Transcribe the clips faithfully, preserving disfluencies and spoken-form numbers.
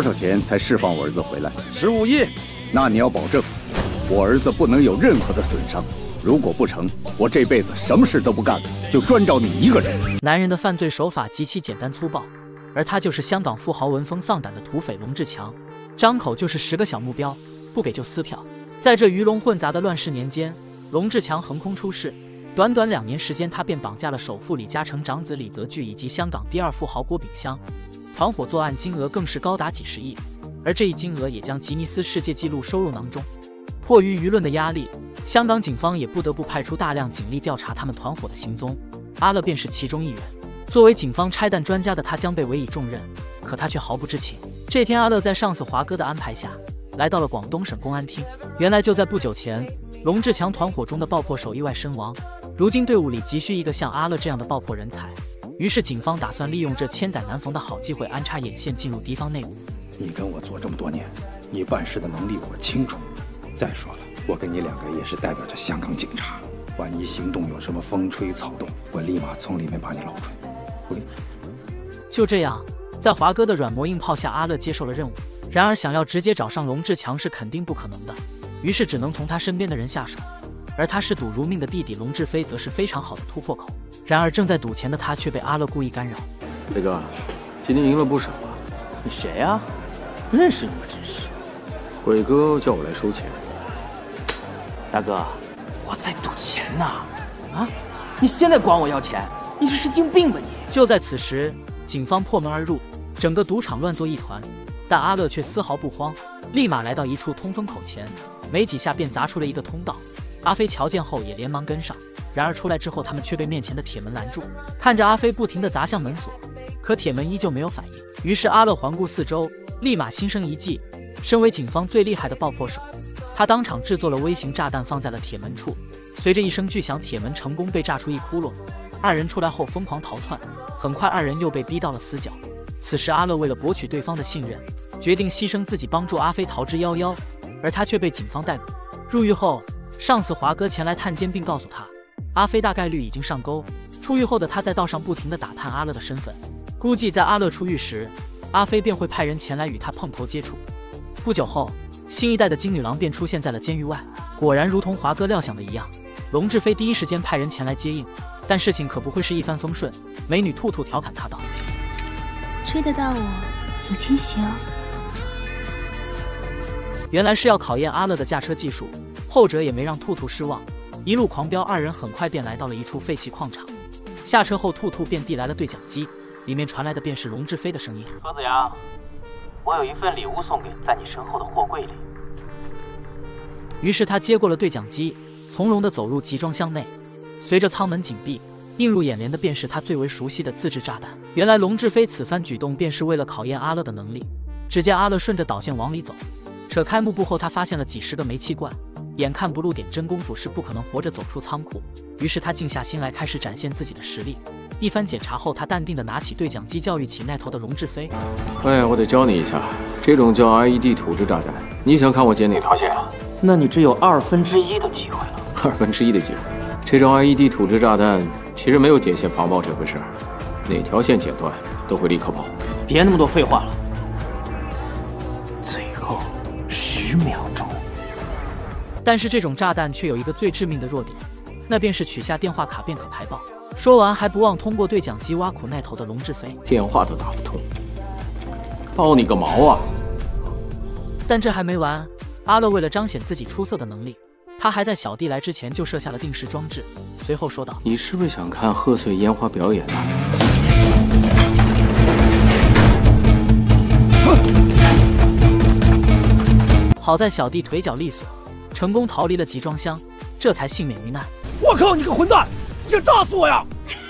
少钱才释放我儿子回来？ 十五亿。 那你要保证，我儿子不能有任何的损伤。如果不成，我这辈子什么事都不干了，就专找你一个人。 男人的犯罪手法极其简单粗暴，而他就是香港富豪闻风丧胆的土匪龙志强，张口就是十个小目标，不给就撕票。在这鱼龙混杂的乱世年间，龙志强横空出世。短短两年时间，他便绑架了首富李嘉诚长子李泽钜以及香港第二富豪郭炳湘，团伙作案金额更是高达几十亿，而这一金额也将吉尼斯世界纪录收入囊中。迫于舆论的压力，香港警方也不得不派出大量警力调查他们团伙的行踪。阿乐便是其中一员。作为警方拆弹专家的他将被委以重任，可他却毫不知情。这天，阿乐在上司华哥的安排下，来到了广东省公安厅。原来就在不久前，龙志强团伙中的爆破手意外身亡。如今队伍里急需一个像阿乐这样的爆破人才，于是警方打算利用这千载难逢的好机会，安插眼线进入敌方内部。 你跟我做这么多年，你办事的能力我清楚。再说了，我跟你两个也是代表着香港警察，万一行动有什么风吹草动，我立马从里面把你捞出来。OK。 就这样，在华哥的软磨硬泡下，阿乐接受了任务。然而，想要直接找上龙志强是肯定不可能的，于是只能从他身边的人下手。而他嗜赌如命的弟弟龙志飞则是非常好的突破口。然而正在赌钱的他却被阿乐故意干扰。 飞哥，今天赢了不少啊！ 你谁呀、啊？认识你吗？真是。 鬼哥叫我来收钱。 大哥，我在赌钱呢！啊，你现在管我要钱？你是神经病吧你！ 就在此时，警方破门而入，整个赌场乱作一团。但阿乐却丝毫不慌，立马来到一处通风口前，没几下便砸出了一个通道。阿飞瞧见后也连忙跟上，然而出来之后，他们却被面前的铁门拦住。看着阿飞不停地砸向门锁，可铁门依旧没有反应。于是阿乐环顾四周，立马心生一计。身为警方最厉害的爆破手，他当场制作了微型炸弹放在了铁门处。随着一声巨响，铁门成功被炸出一窟窿。二人出来后疯狂逃窜，很快二人又被逼到了死角。此时阿乐为了博取对方的信任，决定牺牲自己帮助阿飞逃之夭夭，而他却被警方逮捕。入狱后，上司华哥前来探监，并告诉他，阿飞大概率已经上钩。出狱后的他在道上不停地打探阿乐的身份，估计在阿乐出狱时，阿飞便会派人前来与他碰头接触。不久后，新一代的金女郎便出现在了监狱外。果然如同华哥料想的一样，龙志飞第一时间派人前来接应。但事情可不会是一帆风顺，美女兔兔调侃他道：“ 追得到我，有惊喜哦。” 原来是要考验阿乐的驾车技术，后者也没让兔兔失望，一路狂飙，二人很快便来到了一处废弃矿场。下车后，兔兔便递来了对讲机，里面传来的便是龙志飞的声音：“ 何子阳，我有一份礼物送给在你身后的货柜里。” 于是他接过了对讲机，从容地走入集装箱内。随着舱门紧闭，映入眼帘的便是他最为熟悉的自制炸弹。原来龙志飞此番举动便是为了考验阿乐的能力。只见阿乐顺着导线往里走，扯开幕布后，他发现了几十个煤气罐，眼看不露点真功夫是不可能活着走出仓库。于是他静下心来，开始展现自己的实力。一番检查后，他淡定地拿起对讲机，教育起那头的龙志飞：“ 哎呀，我得教你一下，这种叫 I E D 土制炸弹，你想看我解哪条线啊？ 那你只有二分之一的机会了。 二分之一的机会。这种 I E D 土制炸弹其实没有解线防爆这回事，哪条线剪断都会立刻爆。 别那么多废话了，最后十秒钟。” 但是这种炸弹却有一个最致命的弱点，那便是取下电话卡便可排爆。说完还不忘通过对讲机挖苦那头的龙志飞：“ 电话都打不通，爆你个毛啊！” 但这还没完，阿乐为了彰显自己出色的能力，他还在小弟来之前就设下了定时装置，随后说道：“ 你是不是想看贺岁烟花表演呢？” 好在小弟腿脚利索，成功逃离了集装箱，这才幸免于难。 我靠，你个混蛋！你想炸死我呀！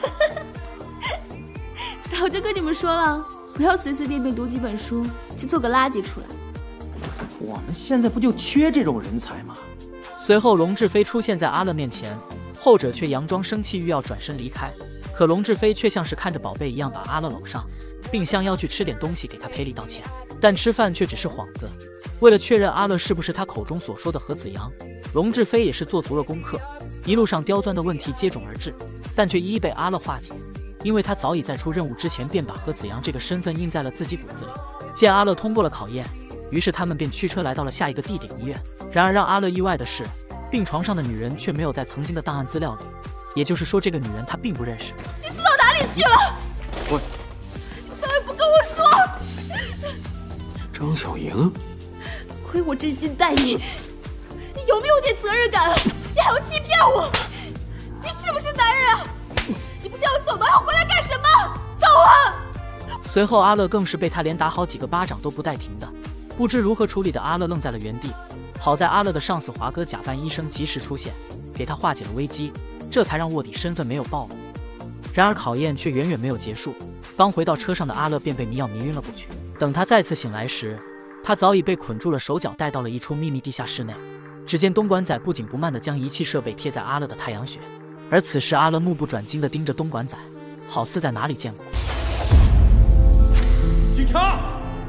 早就跟你们说了，不要随随便便读几本书就做个垃圾出来。 我们现在不就缺这种人才吗？ 随后龙志飞出现在阿乐面前，后者却佯装生气欲要转身离开，可龙志飞却像是看着宝贝一样把阿乐搂上，并相邀去吃点东西给他赔礼道歉。但吃饭却只是幌子。为了确认阿乐是不是他口中所说的何子阳，龙志飞也是做足了功课，一路上刁钻的问题接踵而至，但却一一被阿乐化解，因为他早已在出任务之前便把何子阳这个身份印在了自己骨子里。 见阿乐通过了考验，于是他们便驱车来到了下一个地点医院。然而让阿乐意外的是，病床上的女人却没有在曾经的档案资料里，也就是说这个女人他并不认识。 你死到哪里去了？ 我， 你怎么也不跟我说？ 张小莹， 亏我真心待你，你有没有点责任感啊？你还要欺骗我？你是不是男人啊？你不是要走吗？还回来干什么？走啊！ 随后阿乐更是被他连打好几个巴掌都不带停的，不知如何处理的阿乐愣在了原地。好在阿乐的上司华哥假扮医生及时出现，给他化解了危机，这才让卧底身份没有暴露。然而考验却远远没有结束，刚回到车上的阿乐便被迷药迷晕了过去。等他再次醒来时，他早已被捆住了手脚，带到了一处秘密地下室内。只见东莞仔不紧不慢地将仪器设备贴在阿乐的太阳穴，而此时阿乐目不转睛地盯着东莞仔，好似在哪里见过。 警察！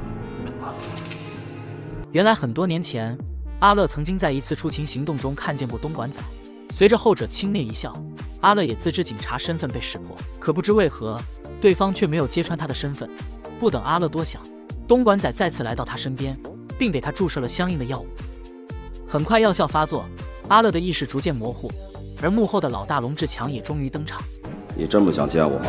原来很多年前，阿乐曾经在一次出勤行动中看见过东莞仔。随着后者轻蔑一笑，阿乐也自知警察身份被识破，可不知为何，对方却没有揭穿他的身份。不等阿乐多想，东莞仔再次来到他身边，并给他注射了相应的药物。很快药效发作，阿乐的意识逐渐模糊，而幕后的老大龙志强也终于登场。 你真不想见我吗？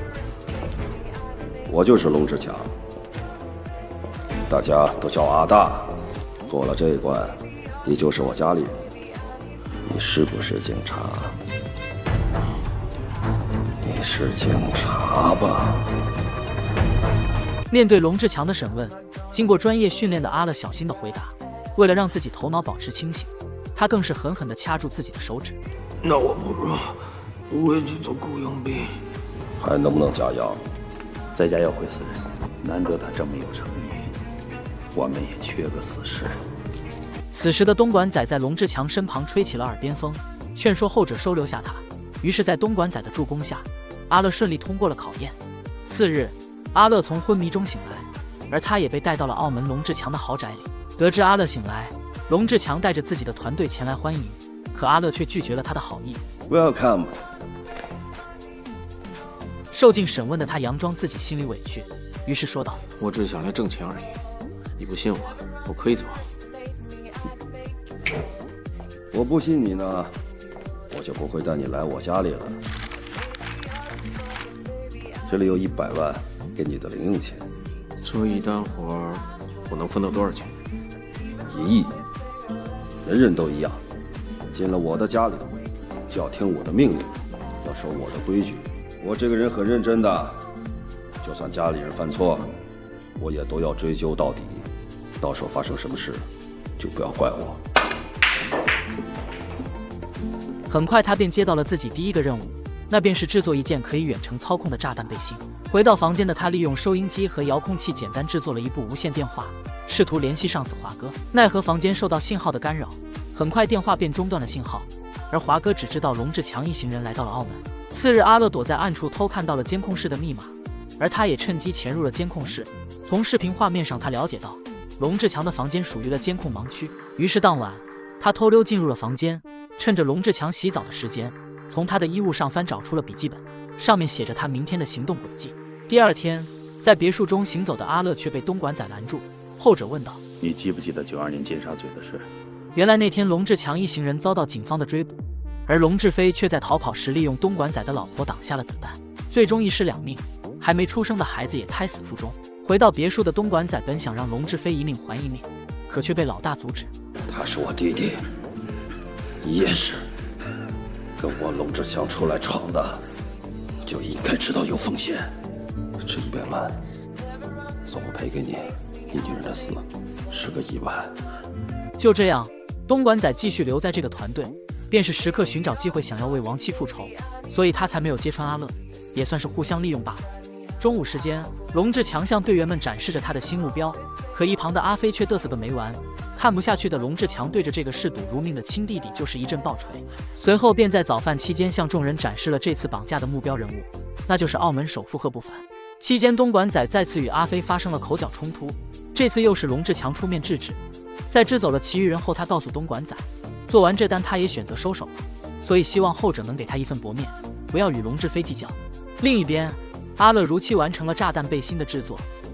我就是龙志强，大家都叫阿大。过了这一关，你就是我家里人。你是不是警察？你是警察吧？ 面对龙志强的审问，经过专业训练的阿乐小心地回答。为了让自己头脑保持清醒，他更是狠狠地掐住自己的手指。 那我不如回去做雇佣兵。 还能不能加药？ 再加药会死人，难得他这么有诚意，我们也缺个死士。 此时的东莞仔在龙志强身旁吹起了耳边风，劝说后者收留下他。于是，在东莞仔的助攻下，阿乐顺利通过了考验。次日，阿乐从昏迷中醒来，而他也被带到了澳门龙志强的豪宅里。得知阿乐醒来，龙志强带着自己的团队前来欢迎，可阿乐却拒绝了他的好意。 Welcome。 受尽审问的他佯装自己心里委屈，于是说道：“ 我只想来挣钱而已，你不信我，我可以走。” 我不信你呢，我就不会带你来我家里了。这里有一百万给你的零用钱。 做一单活，我能分到多少钱？ 一亿。人人都一样，进了我的家里，就要听我的命令，要守我的规矩。我这个人很认真的，就算家里人犯错，我也都要追究到底。到时候发生什么事，就不要怪我。 很快，他便接到了自己第一个任务，那便是制作一件可以远程操控的炸弹背心。回到房间的他，利用收音机和遥控器简单制作了一部无线电话，试图联系上司华哥。奈何房间受到信号的干扰，很快电话便中断了信号。而华哥只知道龙志强一行人来到了澳门。次日，阿乐躲在暗处偷看到了监控室的密码，而他也趁机潜入了监控室。从视频画面上，他了解到龙志强的房间属于了监控盲区。于是当晚，他偷溜进入了房间，趁着龙志强洗澡的时间，从他的衣物上翻找出了笔记本，上面写着他明天的行动轨迹。第二天，在别墅中行走的阿乐却被东莞仔拦住，后者问道：“ 你记不记得九二年尖沙咀的事？” 原来那天龙志强一行人遭到警方的追捕，而龙志飞却在逃跑时利用东莞仔的老婆挡下了子弹，最终一尸两命，还没出生的孩子也胎死腹中。回到别墅的东莞仔本想让龙志飞一命还一命，可却被老大阻止。 他是我弟弟，你也是，跟我龙志强出来闯的，就应该知道有风险。这一百万，算我赔给你。你女人的死是个意外。 就这样，东莞仔继续留在这个团队，便是时刻寻找机会想要为亡妻复仇，所以他才没有揭穿阿乐，也算是互相利用罢了。中午时间，龙志强向队员们展示着他的新目标，可一旁的阿飞却嘚瑟个没完。看不下去的龙志强对着这个嗜赌如命的亲弟弟就是一阵暴锤，随后便在早饭期间向众人展示了这次绑架的目标人物，那就是澳门首富贺不凡。期间，东莞仔再次与阿飞发生了口角冲突，这次又是龙志强出面制止。在支走了其余人后，他告诉东莞仔，做完这单他也选择收手了，所以希望后者能给他一份薄面，不要与龙志飞计较。另一边，阿乐如期完成了炸弹背心的制作，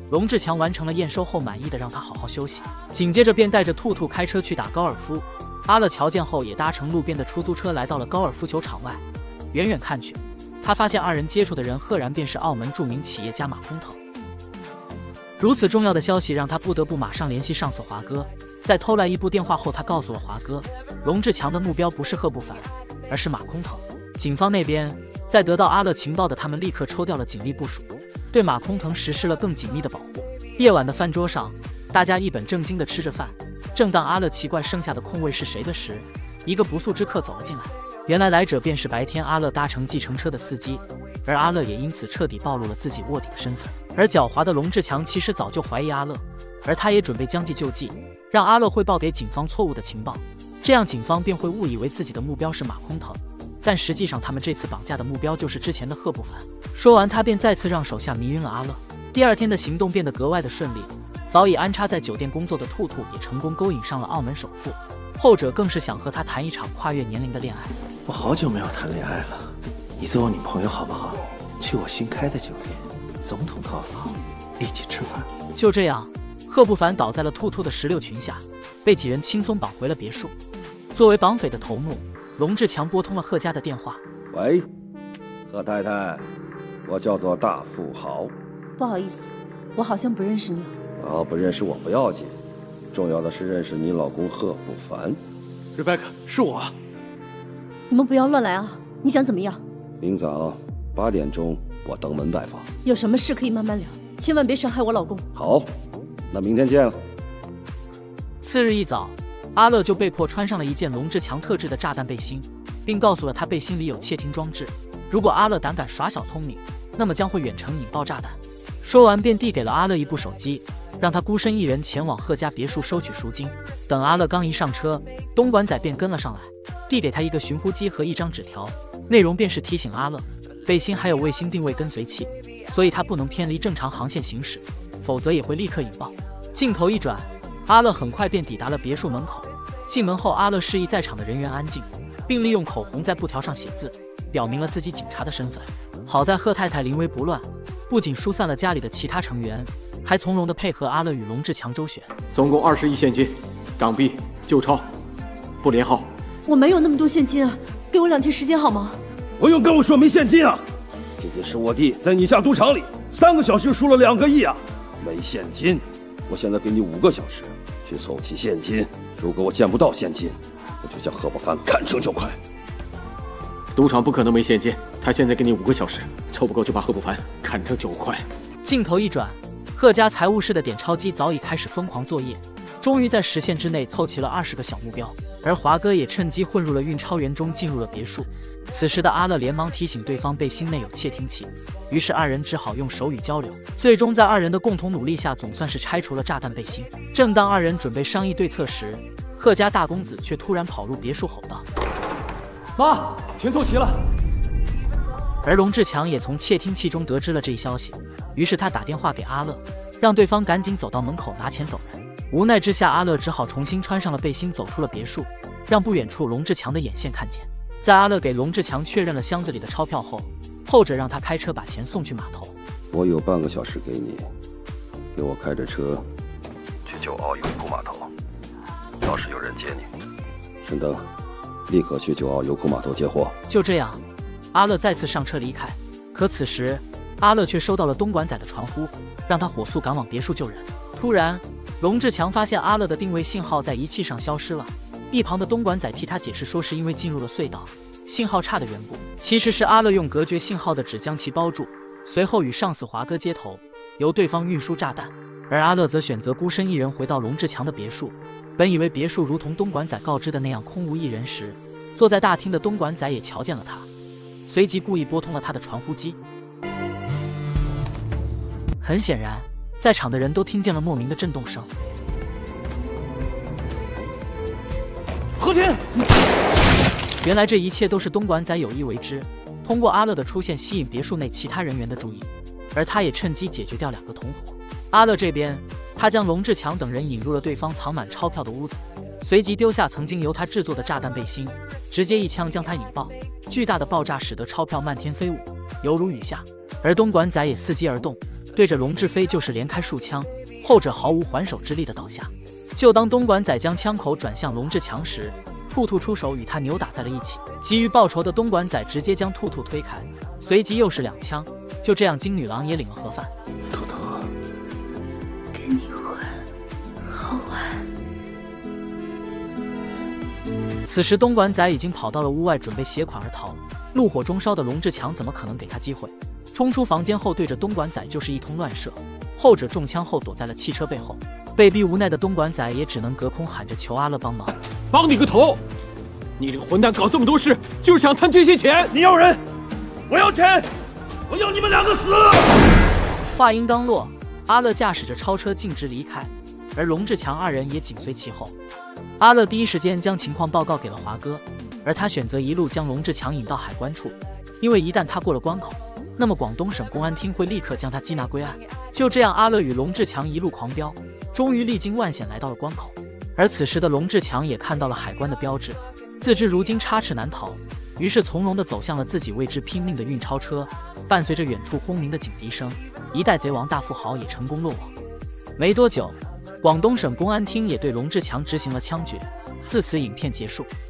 龙志强完成了验收后，满意的让他好好休息，紧接着便带着兔兔开车去打高尔夫。阿乐瞧见后，也搭乘路边的出租车来到了高尔夫球场外。远远看去，他发现二人接触的人赫然便是澳门著名企业家马空腾。如此重要的消息让他不得不马上联系上司华哥。在偷来一部电话后，他告诉了华哥，龙志强的目标不是贺不凡，而是马空腾。警方那边在得到阿乐情报的他们立刻抽调了警力部署，对马空腾实施了更紧密的保护。夜晚的饭桌上，大家一本正经地吃着饭。正当阿乐奇怪剩下的空位是谁的时，一个不速之客走了进来。原来来者便是白天阿乐搭乘计程车的司机，而阿乐也因此彻底暴露了自己卧底的身份。而狡猾的龙志强其实早就怀疑阿乐，而他也准备将计就计，让阿乐汇报给警方错误的情报，这样警方便会误以为自己的目标是马空腾。但实际上他们这次绑架的目标就是之前的贺不凡。说完，他便再次让手下迷晕了阿乐。第二天的行动变得格外的顺利，早已安插在酒店工作的兔兔也成功勾引上了澳门首富，后者更是想和他谈一场跨越年龄的恋爱。 我好久没有谈恋爱了，你做我女朋友好不好？去我新开的酒店，总统套房，一起吃饭。 就这样，贺不凡倒在了兔兔的石榴裙下，被几人轻松绑回了别墅。作为绑匪的头目，龙志强拨通了贺家的电话。 喂，贺太太，我叫做大富豪。 不好意思，我好像不认识你。 啊，不认识我不要紧，重要的是认识你老公贺不凡。 瑞贝卡，是我。 你们不要乱来啊！你想怎么样？ 明早八点钟我登门拜访。 有什么事可以慢慢聊，千万别伤害我老公。 好，那明天见了。 次日一早，阿乐就被迫穿上了一件龙志强特制的炸弹背心，并告诉了他背心里有窃听装置，如果阿乐胆敢耍小聪明，那么将会远程引爆炸弹。说完便递给了阿乐一部手机，让他孤身一人前往贺家别墅收取赎金。等阿乐刚一上车，东莞仔便跟了上来，递给他一个寻呼机和一张纸条，内容便是提醒阿乐，背心还有卫星定位跟随器，所以他不能偏离正常航线行驶，否则也会立刻引爆。镜头一转，阿乐很快便抵达了别墅门口。进门后，阿乐示意在场的人员安静，并利用口红在布条上写字，表明了自己警察的身份。好在贺太太临危不乱，不仅疏散了家里的其他成员，还从容地配合阿乐与龙志强周旋。 总共二十亿现金，港币、旧钞，不连号。 我没有那么多现金啊，给我两天时间好吗？ 不用跟我说没现金啊！今天是我弟在你下赌场里三个小时输了两个亿啊，没现金。我现在给你五个小时去凑齐现金，如果我见不到现金，我就将贺不凡砍成九块。 赌场不可能没现金，他现在给你五个小时，凑不够就把贺不凡砍成九块。 镜头一转，贺家财务室的点钞机早已开始疯狂作业，终于在时限之内凑齐了二十个小目标。而华哥也趁机混入了运钞员中，进入了别墅。此时的阿乐连忙提醒对方背心内有窃听器，于是二人只好用手语交流。最终在二人的共同努力下，总算是拆除了炸弹背心。正当二人准备商议对策时，贺家大公子却突然跑入别墅吼道：“ 妈，钱凑齐了！” 而龙志强也从窃听器中得知了这一消息，于是他打电话给阿乐，让对方赶紧走到门口拿钱走人。无奈之下，阿乐只好重新穿上了背心，走出了别墅，让不远处龙志强的眼线看见。在阿乐给龙志强确认了箱子里的钞票后，后者让他开车把钱送去码头。 我有半个小时给你，给我开着车去九澳油库码头，到时有人接你。沈登，立刻去九澳油库码头接货。 就这样，阿乐再次上车离开。可此时，阿乐却收到了东莞仔的传呼，让他火速赶往别墅救人。突然，龙志强发现阿乐的定位信号在仪器上消失了，一旁的东莞仔替他解释说是因为进入了隧道，信号差的缘故。其实是阿乐用隔绝信号的纸将其包住，随后与上司华哥接头，由对方运输炸弹。而阿乐则选择孤身一人回到龙志强的别墅。本以为别墅如同东莞仔告知的那样空无一人时，坐在大厅的东莞仔也瞧见了他，随即故意拨通了他的传呼机。很显然，在场的人都听见了莫名的震动声。 何天， 原来这一切都是东莞仔有意为之，通过阿乐的出现吸引别墅内其他人员的注意，而他也趁机解决掉两个同伙。阿乐这边，他将龙志强等人引入了对方藏满钞票的屋子，随即丢下曾经由他制作的炸弹背心，直接一枪将他引爆。巨大的爆炸使得钞票漫天飞舞，犹如雨下。而东莞仔也伺机而动， 对着龙志飞就是连开数枪，后者毫无还手之力的倒下。就当东莞仔将枪口转向龙志强时，兔兔出手与他扭打在了一起。急于报仇的东莞仔直接将兔兔推开，随即又是两枪。就这样，金女郎也领了盒饭。 兔兔， 跟你混好玩。 此时东莞仔已经跑到了屋外，准备携款而逃。怒火中烧的龙志强怎么可能给他机会？冲出房间后，对着东莞仔就是一通乱射，后者中枪后躲在了汽车背后。被逼无奈的东莞仔也只能隔空喊着求阿乐帮忙。 帮你个头！你这个混蛋搞这么多事，就是想贪这些钱？ 你要人，我要钱，我要你们两个死！ 话音刚落，阿乐驾驶着超车径直离开，而龙志强二人也紧随其后。阿乐第一时间将情况报告给了华哥，而他选择一路将龙志强引到海关处，因为一旦他过了关口，那么广东省公安厅会立刻将他缉拿归案。就这样，阿乐与龙志强一路狂飙，终于历经万险来到了关口。而此时的龙志强也看到了海关的标志，自知如今插翅难逃，于是从容地走向了自己为之拼命的运钞车。伴随着远处轰鸣的警笛声，一代贼王大富豪也成功落网。没多久，广东省公安厅也对龙志强执行了枪决。自此，影片结束。